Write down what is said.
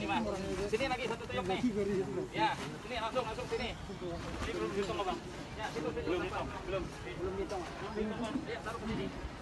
nih Mas. Sini lagi satu tuyuk nih. Ya, sini langsung sini. Ini belum dihitung Bang. Ya, situ belum dihitung. Belum dihitung. Ya, taruh ke sini.